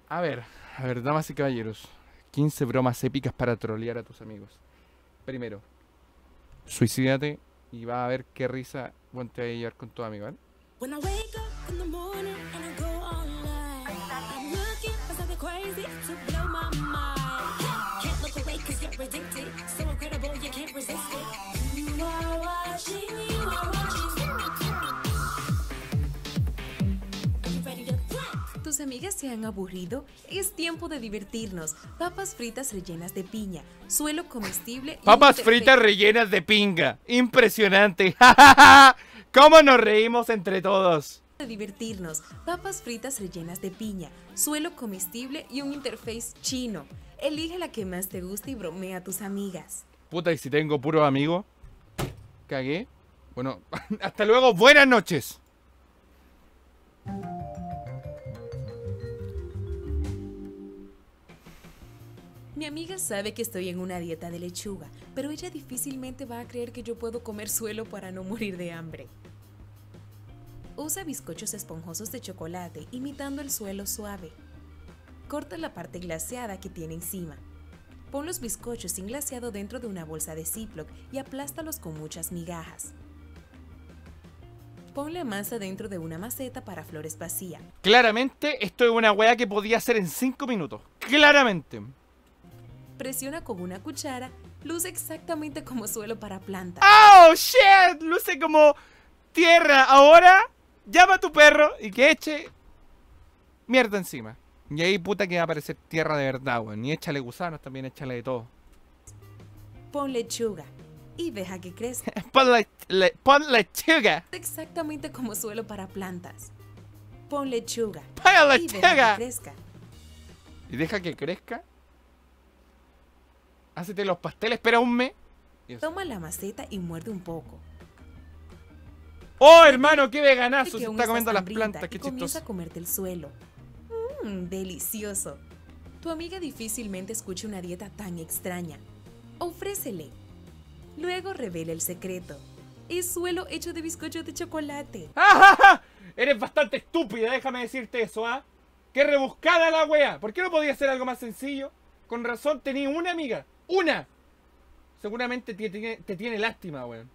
A ver, damas y caballeros. 15 bromas épicas para trolear a tus amigos. Primero, suicídate y va a ver qué risa bueno, te va a llevar con tu amigo, ¿vale? When I wake up in the morning and I go online, I'm looking for something crazy to blow my mind. Can't look away 'cause you're addicted, so incredible you can't resist it. You are watching, you are watching. Are you ready to play? ¿Tus amigas se han aburrido? Es tiempo de divertirnos. Papas fritas rellenas de piña, suelo comestible y Papas un fritas perfecto rellenas de pinga. Impresionante. ¿Cómo nos reímos entre todos? de divertirnos. Papas fritas rellenas de piña, suelo comestible y un interface chino. Elige la que más te guste y bromea a tus amigas. Puta, y si tengo puros amigos. Cagué. Bueno, hasta luego. Buenas noches. Mi amiga sabe que estoy en una dieta de lechuga, pero ella difícilmente va a creer que yo puedo comer suelo para no morir de hambre. Usa bizcochos esponjosos de chocolate imitando el suelo suave. Corta la parte glaseada que tiene encima. Pon los bizcochos sin glaseado dentro de una bolsa de Ziploc y aplástalos con muchas migajas. Pon la masa dentro de una maceta para flores vacía. Claramente, esto es una weá que podía hacer en 5 minutos. Claramente. Presiona con una cuchara, luce exactamente como suelo para plantas. ¡Oh, shit! Luce como tierra. Ahora, llama a tu perro y que eche mierda encima. Y ahí, puta, que va a aparecer tierra de verdad, weón. Y échale gusanos, también échale de todo. Pon lechuga y deja que crezca. Pon lechuga. Exactamente como suelo para plantas. Pon lechuga Pon y deja lechuga. que crezca. Y deja que crezca. Hácete los pasteles, espera un mes. Y eso. Toma la maceta y muerde un poco. ¡Oh, hermano! ¡Qué veganazo! Que Se aún está estás comiendo las hambrienta plantas. ¡Qué y comienza chistoso! a comerte el suelo. Delicioso. Tu amiga difícilmente escucha una dieta tan extraña. Ofrécele. Luego revela el secreto. Es suelo hecho de bizcocho de chocolate. ¡Ah! Eres bastante estúpida, déjame decirte eso, ¿ah? ¡Qué rebuscada la wea! ¿Por qué no podía ser algo más sencillo? Con razón, tenía una amiga. ¡Una! Seguramente te tiene lástima, weón.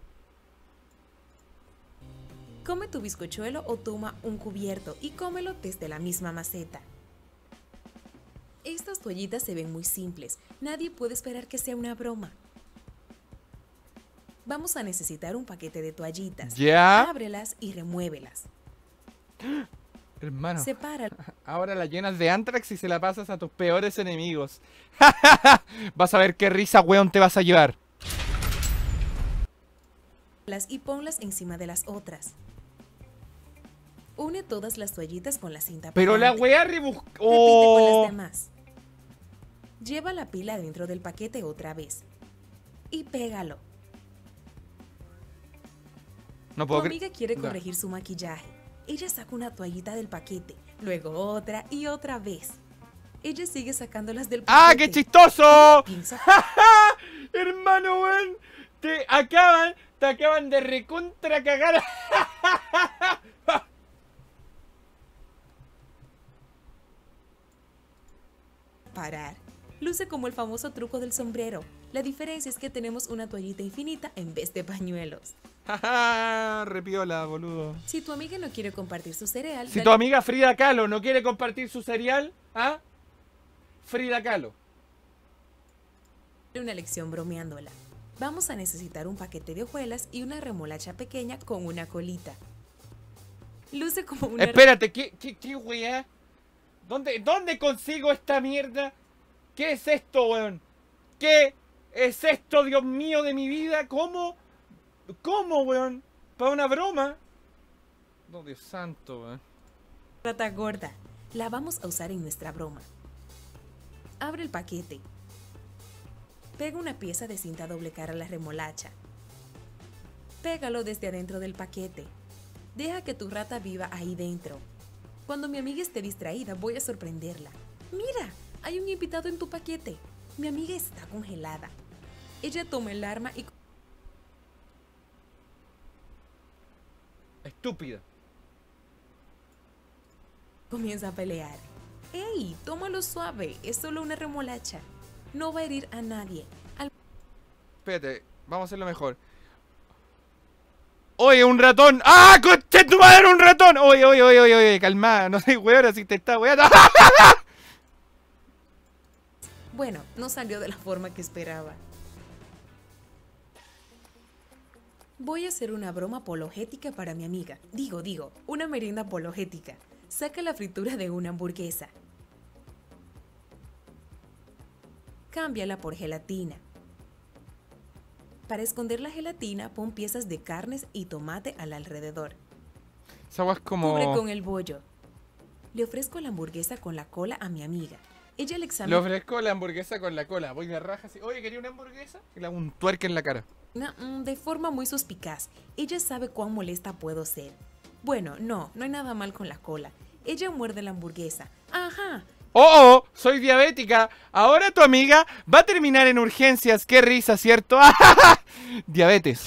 Come tu bizcochuelo o toma un cubierto y cómelo desde la misma maceta. Estas toallitas se ven muy simples. Nadie puede esperar que sea una broma. Vamos a necesitar un paquete de toallitas. ¿Ya? Ábrelas y remuévelas. Hermano, Separa ahora la llenas de Antrax y se la pasas a tus peores enemigos. Vas a ver qué risa, weón, te vas a llevar. y ponlas encima de las otras. Une todas las toallitas con la cinta Pero la pegante. weá Repite con rebuscó. las demás. Lleva la pila dentro del paquete otra vez. Y pégalo. No Tu puedo amiga quiere Ya. corregir su maquillaje. Ella saca una toallita del paquete, luego otra y otra vez. Ella sigue sacándolas del paquete. ¡Ah, qué chistoso! Piensa, Hermano, weón, te acaban de recontra cagar. parar. Luce como el famoso truco del sombrero. La diferencia es que tenemos una toallita infinita en vez de pañuelos. Repiola, boludo. Si tu amiga no quiere compartir su cereal, Si dale tu amiga Frida Kahlo no quiere compartir su cereal, ¿ah? Frida Kahlo. una lección bromeándola. Vamos a necesitar un paquete de hojuelas y una remolacha pequeña con una colita. Luce como una... Espérate, ¿qué weá? ¿Dónde consigo esta mierda? ¿Qué es esto, weón? ¿Qué es esto, Dios mío, de mi vida? ¿Cómo, weón? ¿Para una broma? No, Dios santo, weón. rata gorda. La vamos a usar en nuestra broma. Abre el paquete. Pega una pieza de cinta doble cara a la remolacha. Pégalo desde adentro del paquete. Deja que tu rata viva ahí dentro. Cuando mi amiga esté distraída, voy a sorprenderla. ¡Mira! Hay un invitado en tu paquete. Mi amiga está congelada. Ella toma el arma y... Estúpida. comienza a pelear. ¡Ey! Tómalo suave, es solo una remolacha. No va a herir a nadie. Espérate, vamos a hacerlo mejor. Oye, un ratón. ¡Ah, conche tu madre, un ratón! Oye, calma, no soy weón, así te está weando. Bueno, no salió de la forma que esperaba. Voy a hacer una broma apologética para mi amiga. Digo, una merienda apologética. Saca la fritura de una hamburguesa. Cámbiala por gelatina. Para esconder la gelatina, pon piezas de carnes y tomate al alrededor. Esa weá es como... Cubre con el bollo. Le ofrezco la hamburguesa con la cola a mi amiga. Ella le Le examina ofrezco la hamburguesa con la cola. Voy de raja así. Oye, ¿quería una hamburguesa? Y le hago un tuerque en la cara. de forma muy suspicaz. Ella sabe cuán molesta puedo ser. Bueno, no hay nada mal con la cola. Ella muerde la hamburguesa. ¡Ajá! ¡Oh! Soy diabética. Ahora tu amiga va a terminar en urgencias. ¡Qué risa, ¿cierto? Diabetes.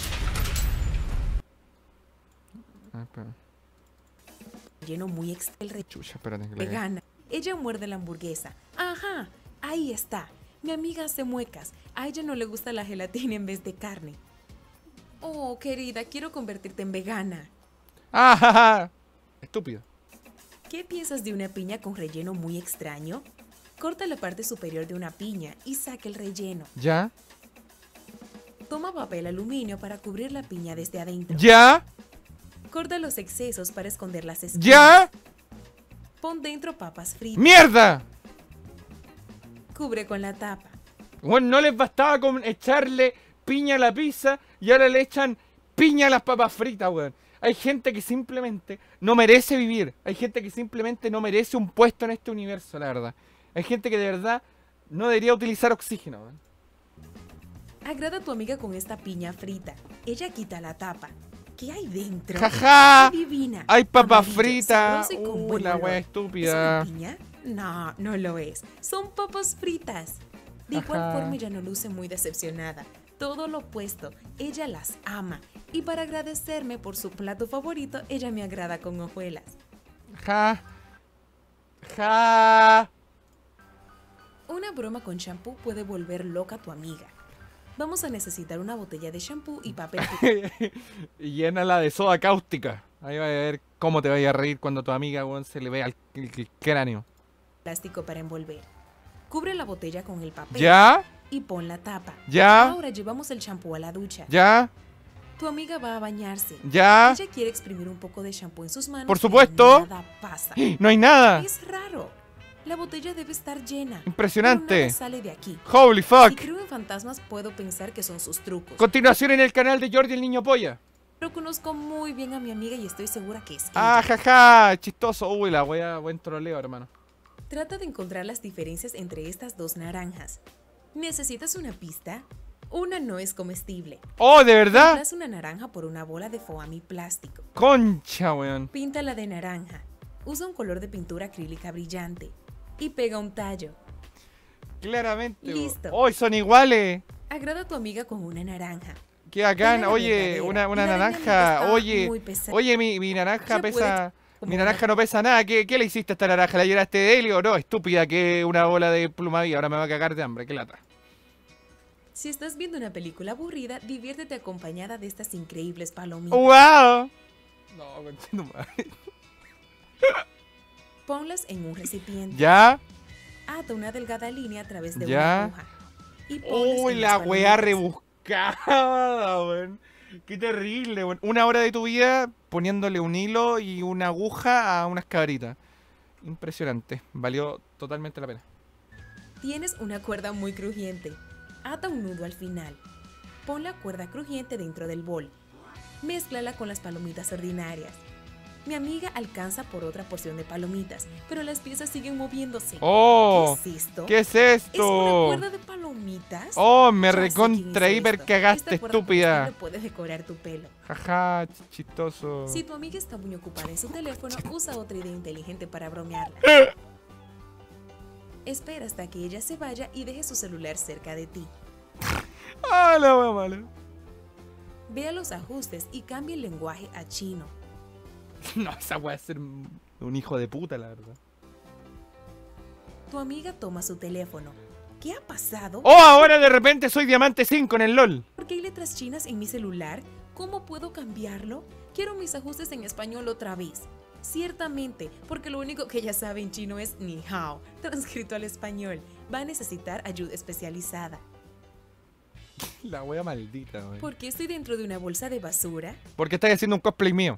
Espera. Lleno muy el Chucha, espérate. que la- vegana. Ella muerde la hamburguesa. ¡Ajá! Ahí está. Mi amiga hace muecas. A ella no le gusta la gelatina en vez de carne. Oh, querida, quiero convertirte en vegana. ¡Ah! Estúpido. ¿Qué piensas de una piña con relleno muy extraño? Corta la parte superior de una piña y saca el relleno. ¿Ya? Toma papel aluminio para cubrir la piña desde adentro. ¿Ya? Corta los excesos para esconder las espinas. ¿Ya? Pon dentro papas fritas. ¡Mierda! Cubre con la tapa. Bueno, no les bastaba con echarle piña a la pizza y ahora le echan piña a las papas fritas, weón. Hay gente que simplemente no merece vivir. Hay gente que simplemente no merece un puesto en este universo, la verdad. Hay gente que de verdad no debería utilizar oxígeno, weón. Agrada a tu amiga con esta piña frita. Ella quita la tapa. ¿Qué hay dentro? ¡Jaja! ¡Qué divina! Hay papas Amarillo, fritas. sabroso y con Uy, buen la olor. wea ¿Es estúpida. una piña? No, no lo es. Son papas fritas. De igual Ajá. forma ella no luce muy decepcionada. Todo lo opuesto, ella las ama. Y para agradecerme por su plato favorito, ella me agrada con hojuelas. Ja. Ja. Una broma con shampoo puede volver loca a tu amiga. Vamos a necesitar una botella de shampoo y papel Y llénala de soda cáustica. Ahí va a ver cómo te vaya a reír cuando a tu amiga, weón, se le vea el cráneo. plástico para envolver. Cubre la botella con el papel ¿Ya? y pon la tapa. ¿Ya? Ahora llevamos el shampoo a la ducha. ¿Ya? Tu amiga va a bañarse. ¿Ya? Ella quiere exprimir un poco de shampoo en sus manos. Por pero supuesto. Nada pasa. No hay nada. Es raro. La botella debe estar llena. Impresionante. Pero nada sale de aquí. Holy Si fuck. creo en fantasmas, puedo pensar que son sus trucos. Continuación en el canal de Jordi el Niño Polla. Pero conozco muy bien a mi amiga y estoy segura que es Ah, ella. jaja, chistoso. Uy, la wea, buen troleo, hermano. Trata de encontrar las diferencias entre estas dos naranjas. ¿Necesitas una pista? Una no es comestible. Oh, ¿de verdad? Reemplaza una naranja por una bola de foamy plástico. Concha, weón. Píntala de naranja. Usa un color de pintura acrílica brillante. Y pega un tallo. Claramente. Listo. Hoy son iguales. Agrada a tu amiga con una naranja. Qué bacán. Pega la Oye, verdadera. una Y la de mi amiga naranja. está Oye, muy pesada. oye, mi naranja Ya puede pesa. como Mi naranja no pesa nada. ¿Qué le hiciste a esta naranja? ¿La llenaste de helio? No, estúpida, que una bola de plumavía. Ahora me va a cagar de hambre. Qué lata. Si estás viendo una película aburrida, diviértete acompañada de estas increíbles palomitas. ¡Wow! No, conchito madre. Ponlas en un recipiente. ¿Ya? Ata una delgada línea a través de Ya. una aguja. Y ponlas Uy, en la las weá palomitas. rebuscada, weón. Qué terrible, weón. Una hora de tu vida poniéndole un hilo y una aguja a unas cabritas. Impresionante. Valió totalmente la pena. Tienes una cuerda muy crujiente. Ata un nudo al final. Pon la cuerda crujiente dentro del bol. Mézclala con las palomitas ordinarias. Mi amiga alcanza por otra porción de palomitas, pero las piezas siguen moviéndose. ¡Oh! ¿Qué es esto? ¿Qué es ¿Es una esto? cuerda de palomitas? ¡Oh! Me Ya sé quién recontra hizo hiper esto. cagaste, Esta cuerda estúpida. comestible puede decorar tu pelo. Jaja, chistoso. Si tu amiga está muy ocupada en su teléfono, usa otra idea inteligente para bromearla. Espera hasta que ella se vaya y deje su celular cerca de ti. ¡Ah, la wea mala! Ve a los ajustes y cambia el lenguaje a chino. No, esa wea es ser un hijo de puta, la verdad. Tu amiga toma su teléfono. ¿Qué ha pasado? ¡Oh, ahora de repente soy diamante 5 en el LOL! ¿Por qué hay letras chinas en mi celular? ¿Cómo puedo cambiarlo? Quiero mis ajustes en español otra vez. Ciertamente, porque lo único que ella sabe en chino es ni hao, transcrito al español. Va a necesitar ayuda especializada. La wea maldita, wey. ¿Por qué estoy dentro de una bolsa de basura? Porque estás haciendo un cosplay mío.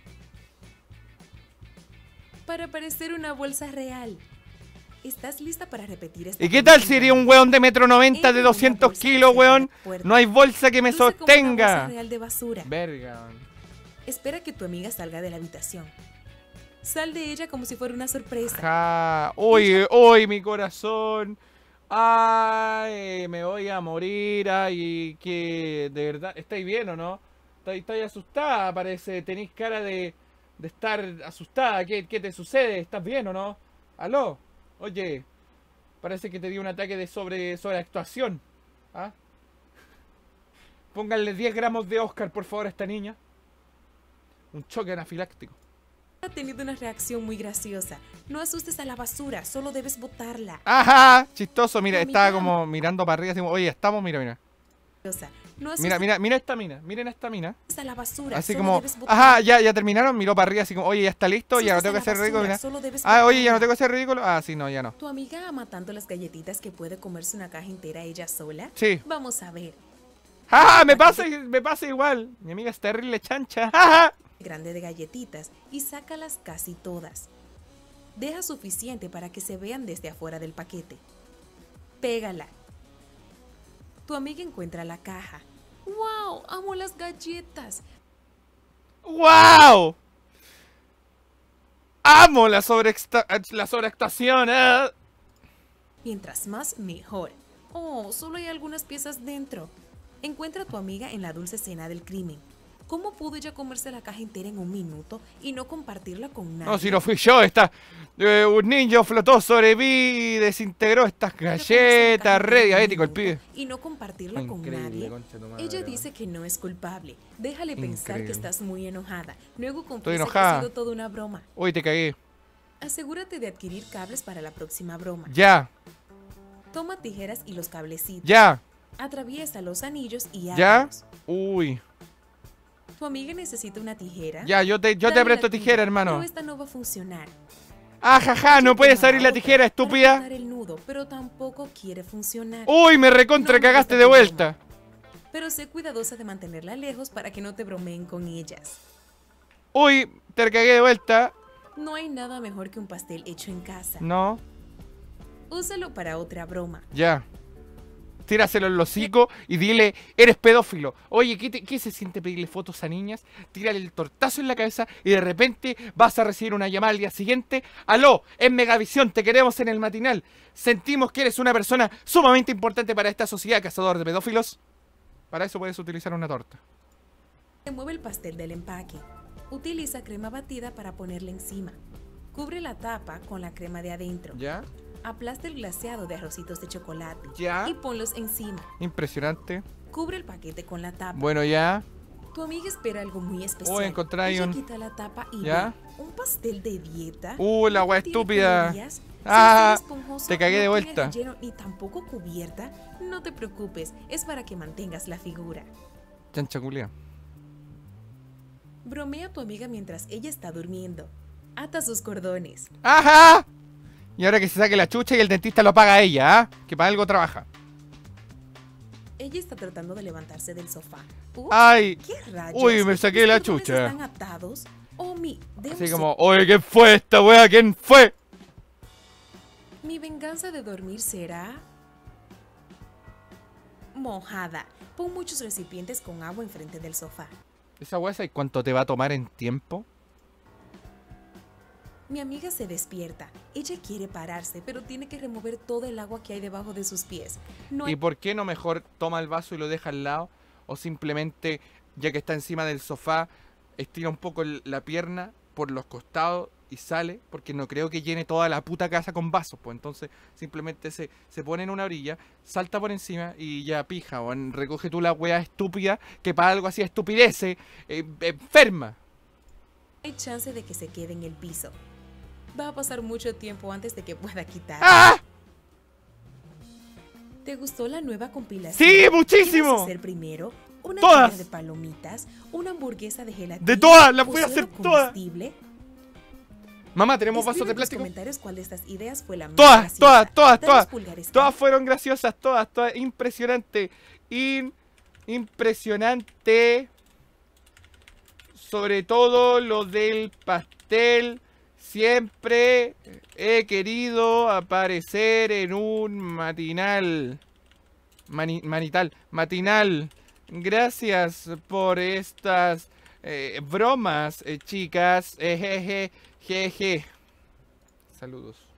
Para parecer una bolsa real. ¿Estás lista para repetir esta? ¿Y qué tal si iría un weón de 1,90 m de 200 kilos, weón? No hay bolsa que me Luce como una bolsa sostenga. real de basura. Verga. Espera que tu amiga salga de la habitación. Sal de ella como si fuera una sorpresa. Ja. Uy, uy, mi corazón. Ay, me voy a morir. Ay, que de verdad. ¿Estáis bien o no? ¿Estáis asustada? Parece. Tenéis cara de estar asustada. ¿Qué te sucede? ¿Estás bien o no? ¿Aló? Oye, parece que te dio un ataque de sobreactuación. ¿Ah? Pónganle 10 gramos de Oscar, por favor, a esta niña. Un choque anafiláctico. Ha tenido una reacción muy graciosa. No asustes a la basura, solo debes botarla. ¡Ajá! Chistoso, mira, No, estaba mira. como mirando para arriba. Así como, oye, estamos, mira. No asustes Mira esta mina. Miren esta mina. a la basura, Así solo como, debes botarla. ajá, ya terminaron. Miró para arriba, así como, oye, ya está listo. Ya no tengo que hacer ridículo. Mira. Solo debes Ah, oye, ya no botarla. tengo que hacer ridículo. Ah, sí, no, ya no. ¿Tu amiga ama tanto las galletitas que puede comerse una caja entera ella sola? Sí. Vamos a ver. ¡Ah! Me pasa igual. Mi amiga es terrible chancha. ¡Ajá! Grande de galletitas y sácalas casi todas. Deja suficiente para que se vean desde afuera del paquete. Pégala. Tu amiga encuentra la caja. ¡Wow! Amo las galletas. ¡Wow! Amo la sobreactuación. Mientras más, mejor. Oh, solo hay algunas piezas dentro. Encuentra a tu amiga en la dulce escena del crimen. ¿Cómo pudo ella comerse la caja entera en un minuto y no compartirla con nadie? No, si no fui yo, un niño flotó sobre mí y desintegró estas galletas. Re diabético el pibe. Y no compartirla con nadie. concha tu madre, Ella weón. dice que no es culpable. Déjale pensar que Increíble. estás muy enojada. Luego Estoy confiesa que enojada. ha sido toda una broma. Uy, te cagué. Asegúrate de adquirir cables para la próxima broma. Ya, Toma tijeras y los cablecitos. ya, Atraviesa los anillos y ya. átalos. Uy, Tu amiga necesita una tijera. ya, yo te Dale presto la tijera, tuya, hermano. Pero esta no va a funcionar. Ah, jaja, no puedes abrir la tijera, Para estúpida. cortar el nudo, pero tampoco quiere funcionar. Uy, me recontra No me cagaste gusta de tu vuelta. Pero sé cuidadosa de mantenerla lejos para que no te bromeen con ellas. Uy, te cagué de vuelta. No hay nada mejor que un pastel hecho en casa. No, Úsalo para otra broma. ya. Tíraselo en los hocico y dile, eres pedófilo. Oye, ¿qué se siente pedirle fotos a niñas? Tírale el tortazo en la cabeza y de repente vas a recibir una llamada al día siguiente. Aló, en Megavisión, te queremos en el matinal. Sentimos que eres una persona sumamente importante para esta sociedad, cazador de pedófilos. Para eso puedes utilizar una torta. Remueve el pastel del empaque. Utiliza crema batida para ponerle encima. Cubre la tapa con la crema de adentro. ¿Ya? Aplasta el glaseado de arrocitos de chocolate. Ya. Y ponlos encima. Impresionante. Cubre el paquete con la tapa. Bueno, ya. Tu amiga espera algo muy especial. Oh, encontré ahí Ella un- quita la tapa y ¿Ya? ve un pastel de dieta. La wea No tiene estúpida. calorías, sin Ah, ser esponjoso, te cagué de no tiene vuelta. relleno ni tampoco cubierta. No te preocupes, es para que mantengas la figura. Chancha culia. Bromea a tu amiga mientras ella está durmiendo. Ata sus cordones. ¡Ajá! Y ahora que se saque la chucha y el dentista lo paga ella, ¿ah? Que para algo trabaja. Ella está tratando de levantarse del sofá. Ups, ¡Ay! ¿qué rayos? Uy, me saqué ¿Mis la cordones chucha. ¿Están atados? Omi, Así como, oye, ¿quién fue esta wea? ¿Quién fue? Mi venganza de dormir será mojada. Pon muchos recipientes con agua enfrente del sofá. ¿Esa wea ¿y cuánto te va a tomar en tiempo? Mi amiga se despierta. Ella quiere pararse, pero tiene que remover todo el agua que hay debajo de sus pies. No ¿Y hay por qué no mejor toma el vaso y lo deja al lado? O simplemente, ya que está encima del sofá, estira un poco la pierna por los costados y sale, porque no creo que llene toda la puta casa con vasos, pues entonces simplemente se pone en una orilla, salta por encima y ya pija, o recoge tú la wea estúpida que para algo así estupidece, enferma. hay chance de que se quede en el piso. Va a pasar mucho tiempo antes de que pueda quitar. ¡Ah! ¿Te gustó la nueva compilación? ¡Sí, ¿Qué muchísimo! vas a hacer primero? ¿Una Todas. caja de palomitas? ¿Una hamburguesa de gelatina? De todas, las ¿O voy a hacer solo todas. comestible? Mamá, tenemos vasos Escribe de en los plástico. comentarios cuál de estas ideas fue la más Todas, graciosa. todas, todas, Da todas. los pulgares Todas up. fueron graciosas, todas. Impresionante. Impresionante. Sobre todo lo del pastel. Siempre he querido aparecer en un matinal. Matinal. Gracias por estas bromas, chicas. Jeje. Saludos.